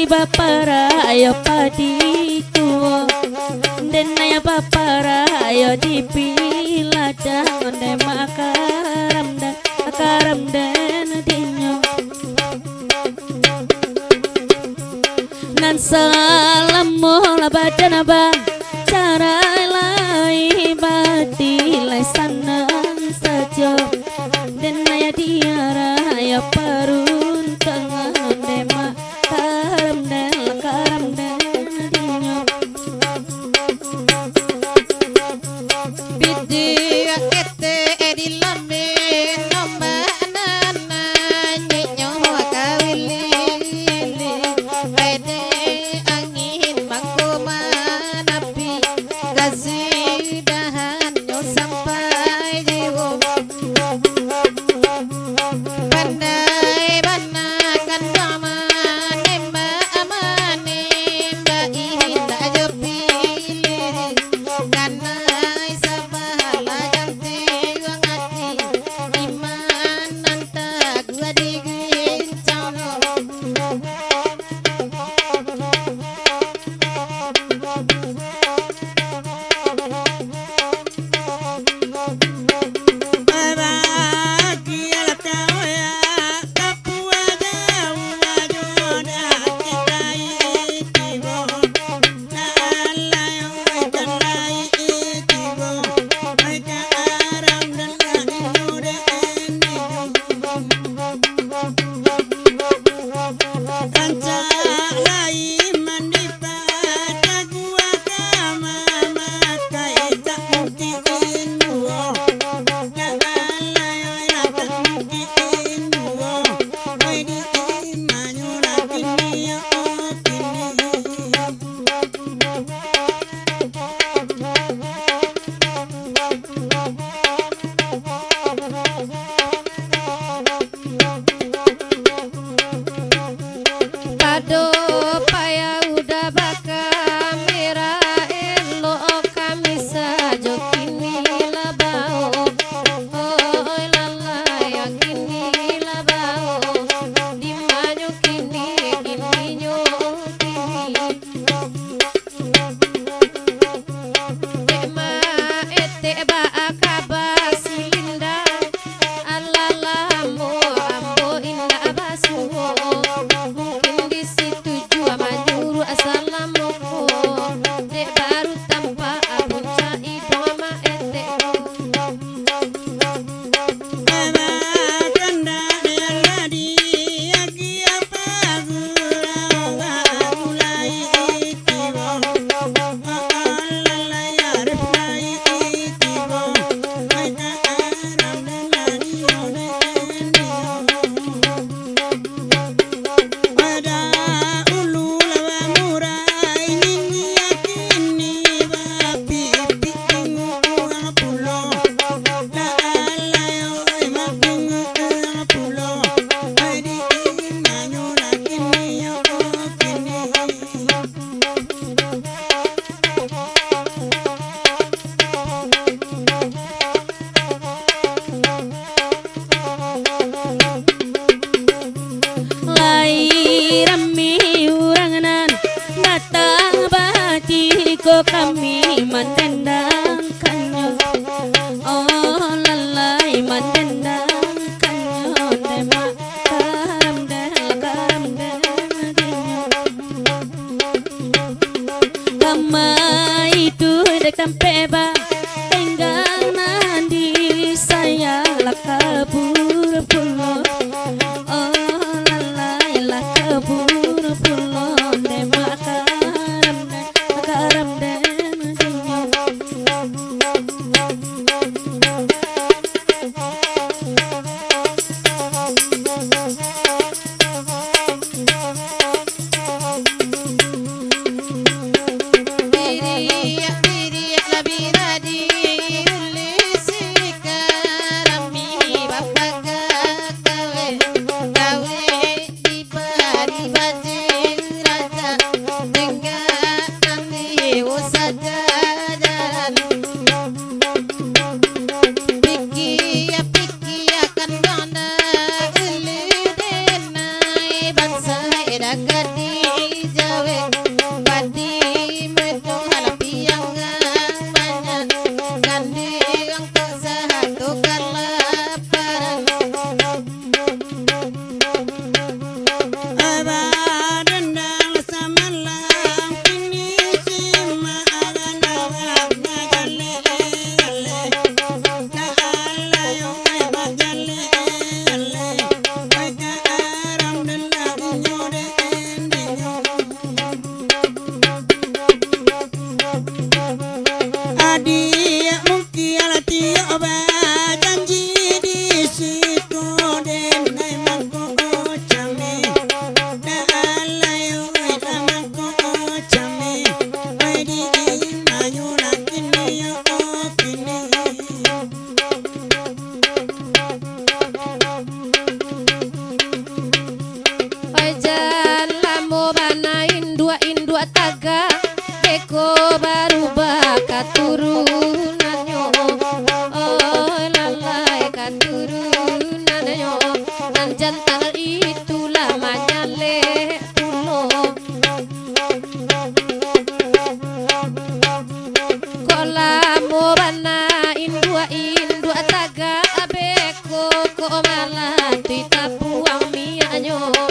bapara ayo padi tuwo denaya bapara ayo dipilada onde makaram dan dinyo nan salamu la badana ba cara lai badi lai sanang saja denaya diara ayo parun tengah onde makaram dan dinyo bidi ete edilame nomba nana nyenyo kawili ede angin mangkoma napi gasidahan nyo sampai jiwo pandai banakan dama nemba amane mba inda jepili kanai sabahala ganti ngati iman nanta gua digincano Pado paya udah baka merah elo kami saja kini labao oh lala ya kini labao di manyo kini nyo kini ema ete ba akaba silinda alala mo ambo inda basuho mungkin di situ jua manjuru assalamualaikum dek baru tanpa abun cai doma ete kami mendendangkannya oh lalai mendendangkannya nema karam dan kama itu dek sampai ba tenggang mandi saya lah kabur pulau oh lalai lah kabur pulau nema karam dan Gadis jawe padi medung halapi yang banyak kandi yang tak satu kelaparan abadendang samalang kini sima aganawak nagale gale na alayo ay bagale gale ay kaaram dala nyore endinyo adi mungki alati oba janji di situ den nay mangko chame na alayo ay mangko chame ay di ayuna kini yo kini Pajan lamu bana indua taga Eko baru baka turunanyo Oh lalai katurunanyo Dan jantan itu lamanya pulo Kolamu bana indua taga Abeko ko malah tuita puang mianyo